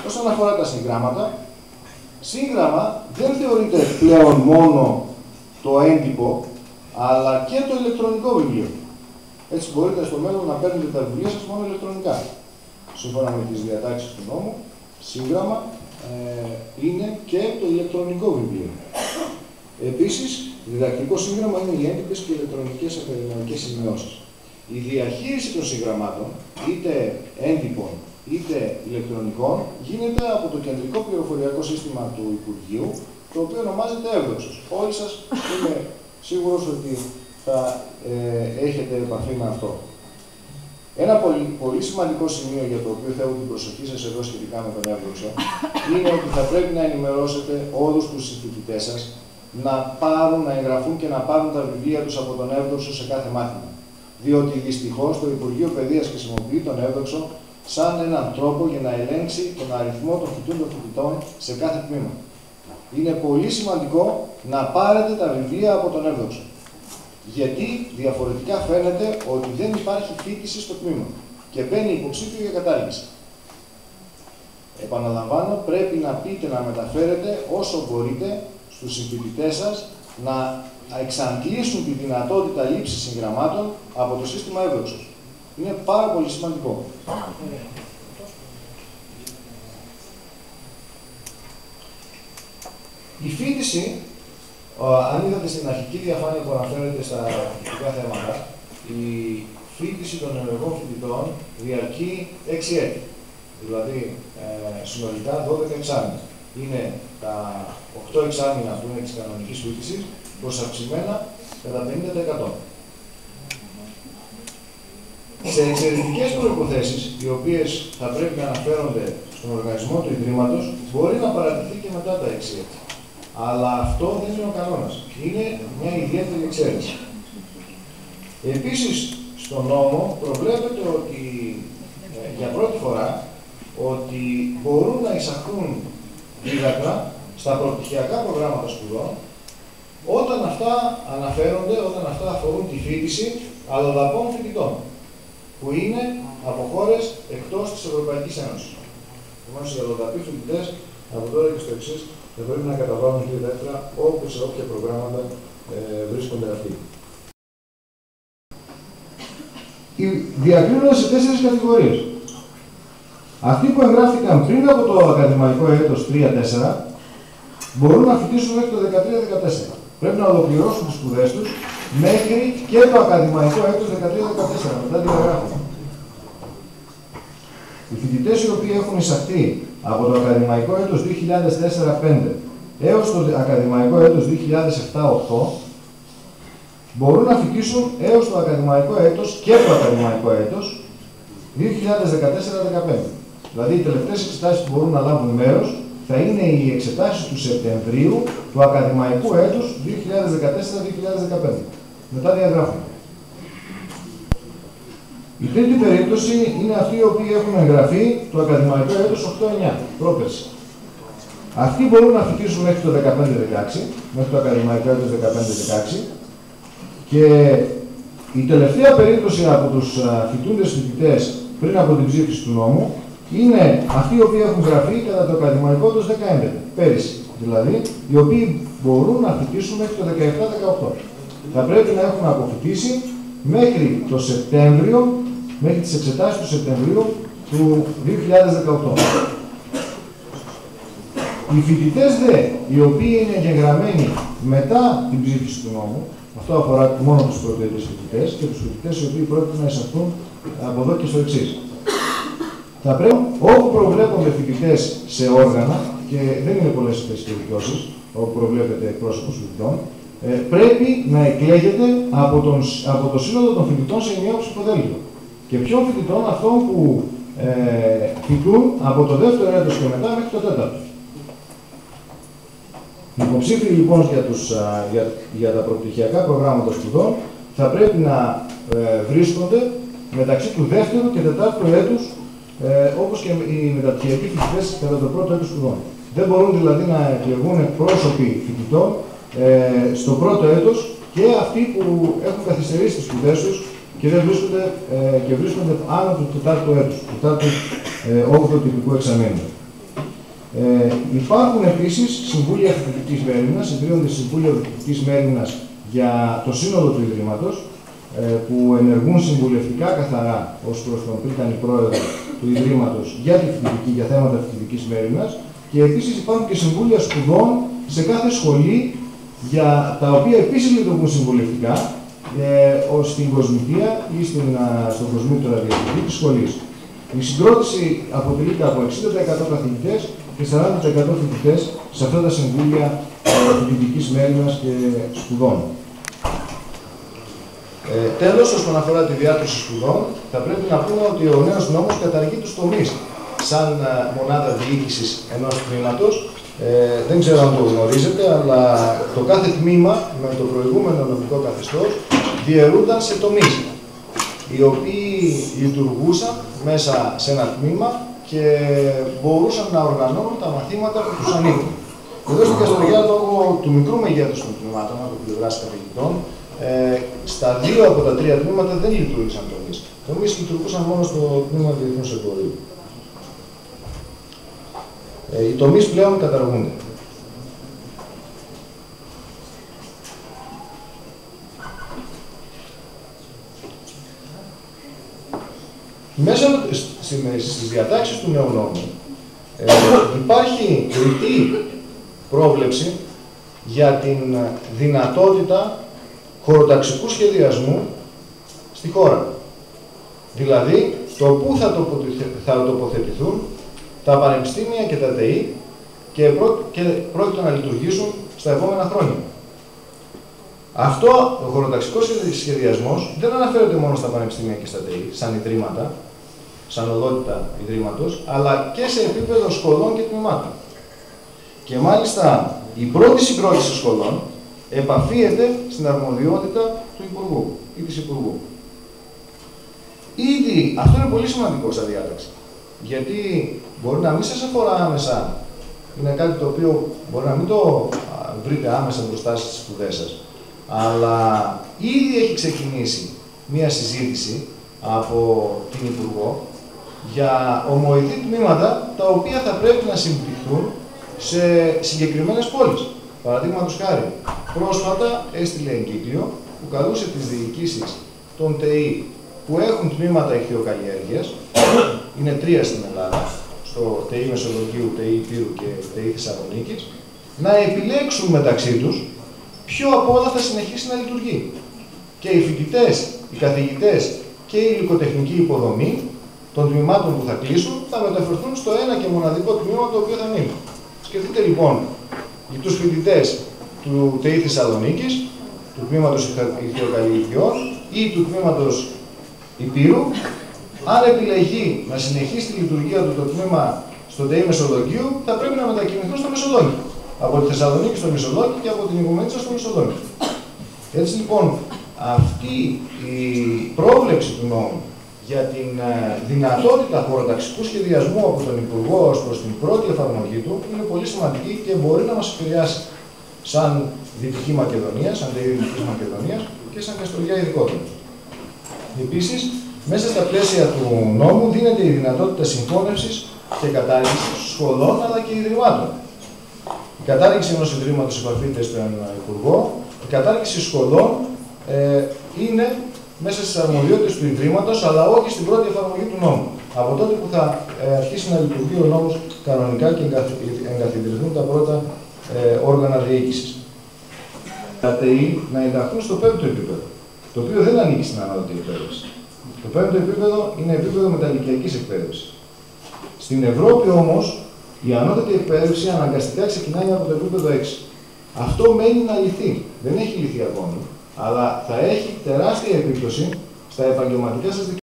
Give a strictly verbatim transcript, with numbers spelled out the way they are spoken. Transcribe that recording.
Όσον αφορά τα συγγράμματα, σύγγραμμα δεν θεωρείται πλέον μόνο το έντυπο, αλλά και το ηλεκτρονικό βιβλίο. Έτσι μπορείτε στο μέλλον να παίρνετε τα βιβλία σας μόνο ηλεκτρονικά. Σύμφωνα με τις διατάξεις του νόμου, σύγγραμμα ε, είναι και το ηλεκτρονικό βιβλίο. Επίσης, διδακτικό σύγγραμμα είναι οι έντυπες και ηλεκτρονικές ακαδημαϊκές σημειώσεις. Η διαχείριση των συγγραμμάτων, είτε έντυπων είτε ηλεκτρονικών, γίνεται από το κεντρικό πληροφοριακό σύστημα του Υπουργείου, το οποίο ονομάζεται Εύδοξος. Όλοι σας είμαι σίγουρος ότι θα ε, έχετε επαφή με αυτό. Ένα πολύ, πολύ σημαντικό σημείο για το οποίο θέλω την προσοχή σας εδώ σχετικά με τον Εύδοξο είναι ότι θα πρέπει να ενημερώσετε όλους τους συμφοιτητές σας να πάρουν, να εγγραφούν και να πάρουν τα βιβλία τους από τον Εύδοξο σε κάθε μάθημα. Διότι δυστυχώς το Υπουργείο Παιδείας χρησιμοποιεί τον Εύδοξο σαν έναν τρόπο για να ελέγξει τον αριθμό των φοιτούντων φοιτητών σε κάθε τμήμα. Είναι πολύ σημαντικό να πάρετε τα βιβλία από τον Εύδοξο. Γιατί διαφορετικά φαίνεται ότι δεν υπάρχει φοιτηση στο τμήμα και μπαίνει υποψήφιο για κατάργηση. Επαναλαμβάνω, πρέπει να πείτε, να μεταφέρετε όσο μπορείτε στους συμφοιτητές σας να εξαντλήσουν τη δυνατότητα λήψης συγγραμμάτων από το σύστημα Εύδοξος. Είναι πάρα πολύ σημαντικό. Η φοιτηση, αν είδατε στην αρχική διαφάνεια που αναφέρεται στα φοιτητικά θέματα, η φοιτηση των ενεργών φοιτητών διαρκεί έξι έτη. Δηλαδή, ε, συνολικά δώδεκα εξάμηνα. Είναι τα οκτώ εξάμηνα που είναι της κανονικής φοιτησης, προσαυξημένα κατά πενήντα τοις εκατό. Σε εξαιρετικές προϋποθέσεις, οι οποίες θα πρέπει να αναφέρονται στον οργανισμό του Ιδρύματος, μπορεί να παρατηθεί και μετά τα έξι έτη. Αλλά αυτό δεν είναι ο κανόνας. Είναι μια ιδιαίτερη εξαίρεση. Επίσης, στον νόμο προβλέπεται ότι ε, για πρώτη φορά ότι μπορούν να εισαχθούν δίδακτρα στα προπτυχιακά προγράμματα σπουδών όταν αυτά αναφέρονται, όταν αυτά αφορούν τη φοιτηση αλλοδαπών φοιτητών, που είναι από χώρες εκτός της Ευρωπαϊκής Ένωσης. Επομένως, οι αλλοδαποί φοιτητές από τώρα και στο εξής θα πρέπει να καταβάλουν δύο δεύτερα όπου σε όποια προγράμματα ε, βρίσκονται αυτοί. Διακρίνονται σε τέσσερις κατηγορίες. Αυτοί που εγγράφηκαν πριν από το ακαδημαϊκό έτος τρία τέσσερα μπορούν να φοιτήσουν μέχρι το δεκατρία δεκατέσσερα. Πρέπει να ολοκληρώσουν τις σπουδές τους μέχρι και το ακαδημαϊκό έτος δεκατρία δεκατέσσερα, μετά τη διαγράφουν. Οι φοιτητές οι οποίοι έχουν εισαχθεί από το ακαδημαϊκό έτος δύο χιλιάδες τέσσερα πέντε έως το ακαδημαϊκό έτος δύο χιλιάδες επτά οκτώ μπορούν να φοιτήσουν έως το ακαδημαϊκό έτος και το ακαδημαϊκό έτος δύο χιλιάδες δεκατέσσερα δεκαπέντε. Δηλαδή, οι τελευταίες εξετάσεις που μπορούν να λάβουν μέρος θα είναι οι εξετάσεις του Σεπτεμβρίου του ακαδημαϊκού έτους δύο χιλιάδες δεκατέσσερα δύο χιλιάδες δεκαπέντε. Μετά διαγράφουν. Η τρίτη περίπτωση είναι αυτοί οι οποίοι έχουν εγγραφεί το ακαδημαϊκό έτος οκτώ εννιά, πρόπερση. Αυτοί μπορούν να φοιτήσουν μέχρι το δεκαπέντε δεκαέξι, μέχρι το ακαδημαϊκό έτος δεκαπέντε δεκαέξι και η τελευταία περίπτωση από τους φοιτούντες φοιτητές πριν από την ψήφιση του νόμου είναι αυτοί οι οποίοι έχουν γραφεί κατά το ακαδημαϊκό έτος δεκαέντεκα, πέρυσι δηλαδή, οι οποίοι μπορούν να φοιτήσουν μέχρι το δεκαεπτά δεκαοκτώ. Θα πρέπει να έχουν αποφοιτήσει μέχρι το Σεπτέμβριο, μέχρι τις εξετάσεις του Σεπτεμβρίου του δύο χιλιάδες δεκαοκτώ. Οι φοιτητές δε, οι οποίοι είναι εγγεγραμμένοι μετά την ψήφιση του νόμου, αυτό αφορά μόνο τους πρωτοετής φοιτητές και τους φοιτητές οι οποίοι πρόκειται να εισαχθούν από εδώ και στο εξής. Θα πρέπει, όπου προβλέπονται φοιτητές σε όργανα, και δεν είναι πολλές αυτές τις περιπτώσεις, όπου προβλέπεται εκπρόσωπος φοιτητών, ε, πρέπει να εκλέγεται από, τον, από το σύνολο των φοιτητών σε ενιαίο ψηφοδέλτιο. Και ποιων φοιτητών? Αυτών που ε, φοιτούν από το δεύτερο έτος και μετά μέχρι το τέταρτο. Οι υποψήφοι λοιπόν για, τους, για, για τα προπτυχιακά προγράμματα σπουδών θα πρέπει να ε, βρίσκονται μεταξύ του δεύτερου και τετάρτου έτους, ε, όπως και οι μεταπτυχιακοί φοιτητές κατά το πρώτο έτος σπουδών. Δεν μπορούν δηλαδή να εκλεγούν εκπρόσωποι φοιτητών ε, στο πρώτο έτος και αυτοί που έχουν καθυστερήσει τις σπουδές τους και δεν βρίσκονται, ε, και βρίσκονται άνω του τετάρτου έτους, του τετάρτου ε, όγδοου τυπικού εξαμήνου. Ε, υπάρχουν επίσης συμβούλια φοιτητικής μέριμνας, ιδρύονται συμβούλια φοιτητικής μέριμνας για το σύνολο του Ιδρύματος, ε, που ενεργούν συμβουλευτικά καθαρά ως προς τον πρίτανη πρόεδρο του Ιδρύματος για τη φοιτητική, για θέματα φοιτητικής μέριμνας, και επίσης υπάρχουν και συμβούλια σπουδών σε κάθε σχολή, για τα οποία επίσης λειτουργούν συμβουλευτικά, ε, ως στην κοσμητεία ή στην, α, στον κοσμήτωρα διευθυντή της σχολής. Η συγκρότηση αποτελείται από εξήντα τοις εκατό καθηγητές και σαράντα τοις εκατό φοιτητές σε αυτά τα συμβούλια ε, φοιτητικής μέριμνας και σπουδών. Ε, τέλος, όσον αφορά τη διάρθρωση σπουδών, θα πρέπει να πούμε ότι ο νέος νόμος καταργεί τους τομείς σαν ε, μονάδα διοίκησης ενός τμήματος. Ε, δεν ξέρω αν το γνωρίζετε, αλλά το κάθε τμήμα με το προηγούμενο νομικό καθεστώς διαιρούνταν σε τομείς, οι οποίοι λειτουργούσαν μέσα σε ένα τμήμα και μπορούσαν να οργανώνουν τα μαθήματα που τους ανήκουν. Εδώ στην Καστοριά, λόγω του μικρού μεγέθους των τμήματων από πλευράς καθηγητών, ε, στα δύο από τα τρία τμήματα δεν λειτουργήσαν τομείς. Τομείς λειτουργούσαν μόνο στο τμήμα διεθνούς εμπορίου. Ε, οι τομείς πλέον καταργούνται. Μέσα στις διατάξεις του νέου νόμου ε, υπάρχει ρητή πρόβλεψη για την δυνατότητα χωροταξικού σχεδιασμού στη χώρα. Δηλαδή, το πού θα, θα τοποθετηθούν τα πανεπιστήμια και τα ΤΕΗ και, πρό... και πρόκειται να λειτουργήσουν στα επόμενα χρόνια. Αυτό, ο χωροταξικός σχεδιασμός, δεν αναφέρεται μόνο στα πανεπιστήμια και στα ΤΕΗ, σαν ιδρύματα, σαν οδότητα ιδρύματος, αλλά και σε επίπεδο σχολών και τμήματων. Και μάλιστα, η πρώτη συγκρότηση σχολών επαφίεται στην αρμοδιότητα του Υπουργού ή της Υπουργού. Ήδη, αυτό είναι πολύ σημαντικό σαν διάταξη. Γιατί μπορεί να μην σας αφορά άμεσα, είναι κάτι το οποίο μπορεί να μην το βρείτε άμεσα μπροστά στις σπουδές σας, αλλά ήδη έχει ξεκινήσει μία συζήτηση από την Υπουργό για ομοειδή τμήματα τα οποία θα πρέπει να συμπληκτούν σε συγκεκριμένες πόλεις. Παραδείγματος χάρη, πρόσφατα έστειλε εγκύκλιο που καλούσε τις διοικήσεις των ΤΕΗ που έχουν τμήματα ηχθειοκαλλιέργειας, είναι τρία στην Ελλάδα, στο ΤΕΗ Μεσολογγίου, ΤΕΗ Υπήρου και ΤΕΗ Θεσσαλονίκης, να επιλέξουν μεταξύ τους ποιο από όλα θα συνεχίσει να λειτουργεί. Και οι φοιτητές, οι καθηγητές και η υλικοτεχνική υποδομή των τμήματων που θα κλείσουν θα μεταφερθούν στο ένα και μοναδικό τμήμα το οποίο θα μείνει. Σκεφτείτε λοιπόν για τους φοιτητές του ΤΕΗ Θεσσαλονίκης, του τμήματος ηχθειοκαλλιεργειών ή του τμήματος Υπήρου, αν επιλεγεί να συνεχίσει τη λειτουργία του το τμήμα στο ΤΕΗ Μεσολογγίου, θα πρέπει να μετακινηθούν στο Μεσολόγγι. Από τη Θεσσαλονίκη στο Μεσολόγγι και από την Οικουμενίτσα στο Μεσολόγγι. Έτσι λοιπόν, αυτή η πρόβλεψη του νόμου για την δυνατότητα χωροταξικού σχεδιασμού από τον Υπουργό ως προς την πρώτη εφαρμογή του είναι πολύ σημαντική και μπορεί να μας επηρεάσει σαν Δυτική Μακεδονία, σαν ΤΕΗ Δυτικής Μακεδονίας και σαν Καστοριά ειδικότερα. Επίσης, μέσα στα πλαίσια του νόμου δίνεται η δυνατότητα συμφώνευσης και κατάργησης σχολών αλλά και ιδρυμάτων. Η κατάργηση ενός ιδρύματος επαφείται στον Υπουργό, η κατάργηση σχολών ε, είναι μέσα στις αρμοδιότητες του ιδρύματος, αλλά όχι στην πρώτη εφαρμογή του νόμου. Από τότε που θα ε, αρχίσει να λειτουργεί ο νόμος κανονικά και εγκαθιδρυθούν τα πρώτα ε, όργανα διοίκησης. Τα ΤΕΗ να ενταχθούν στο πέμπτο επίπεδο, το οποίο δεν ανήκει στην ανώτατη εκπαίδευση. Το πέμπτο επίπεδο είναι επίπεδο μεταλυκιακής εκπαίδευσης. Στην Ευρώπη όμως, η ανώτατη εκπαίδευση αναγκαστικά ξεκινάει από το επίπεδο έξι. Αυτό μένει να λυθεί. Δεν έχει λυθεί ακόμη, αλλά θα έχει τεράστια επίπτωση στα επαγγελματικά σας δικαιώματα.